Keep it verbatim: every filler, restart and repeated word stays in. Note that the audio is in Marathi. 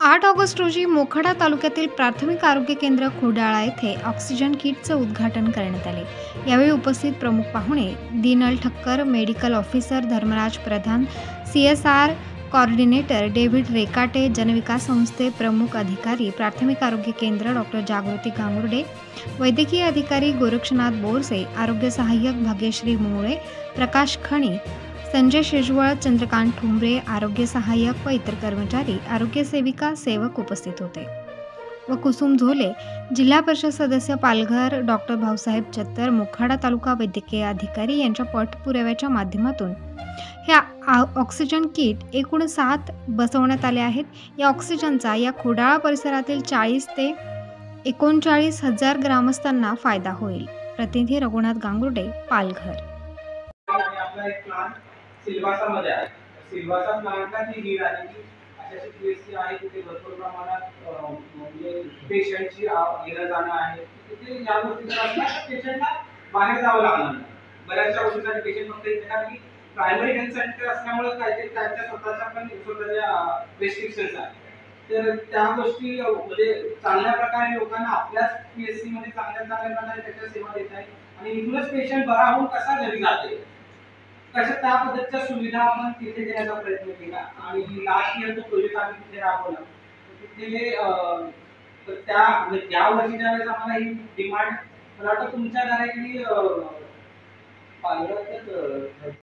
आठ ऑगस्ट रोजी मोखाडा तालुक्यातील प्राथमिक आरोग्य केंद्र खोडाळा येथे ऑक्सिजन किटचं उद्घाटन करण्यात आले। यावेळी उपस्थित प्रमुख पाहुणे Dinal Thakkar, medical officer Dharmaraj Pradhan, CSR coordinator David Rekate, Janvikas संस्थे प्रमुख अधिकारी, प्राथमिक आरोग्य केंद्र डॉक्टर जागृती गांगुर्डे, वैद्यकीय अधिकारी गोरक्षनाथ बोरसे, आरोग्य सहाय्यक भाग्यश्री मुळे, प्रकाश खणी, संजय शेजवळ, चंद्रकांत ठुंबरे, आरोग्य सहाय्यक व इतर कर्मचारी, आरोग्य सेविका, सेवक उपस्थित होते व कुसुम झोले, जिल्हा परिषद सदस्य पालघर, डॉक्टर भाऊसाहेब चत्तर, मोखाडा तालुका वैद्यकीय अधिकारी यांच्या पाठपुराव्याच्या माध्यमातून हे ऑक्सिजन किट एकूण सात बसवण्यात आले आहेत। या ऑक्सिजनचा या खोडाळा परिसरातील चाळीस ते एकोणचाळीस हजार ग्रामस्थांना फायदा होईल। प्रतिनिधी रघुनाथ गांगुर्डे, पालघर। सिल्वासा मध्ये आहे। सिल्वासा प्लांटला जी नीड आहे की अशाची पीएससी आहे तिथे भरपूर प्रमाणात म्हणजे पेशंटची येणं जाणं आहे। तिथे या गोष्टी जर असल्या तर पेशंटला बाहेर जावं लागणार नाही। बऱ्याचशा गोष्टींसाठी पेशंट फक्त इथे कारण की प्रायमरी हेल्थ सेंटर असल्यामुळे काहीतरी त्यांच्या स्वतःच्या पण स्वतःच्या रेस्ट्रिक्शन्स आहेत। तर त्या गोष्टी म्हणजे चांगल्या प्रकारे लोकांना आपल्याच पीएससी मध्ये चांगल्या चांगल्या प्रकारे त्याच्या सेवा देत आहेत आणि इथूनच पेशंट बरा होऊन कसा घरी जाते कशा त्या पद्धतीच्या सुविधा आपण तिथे देण्याचा प्रयत्न केला आणि लास्ट इयर जो प्रोजेक्ट आम्ही तिथे राबवला तिथे त्या या वर्षी ज्यावेळेस आम्हाला ही डिमांड मला वाटतं तुमच्या डायरेक्टली पालघरात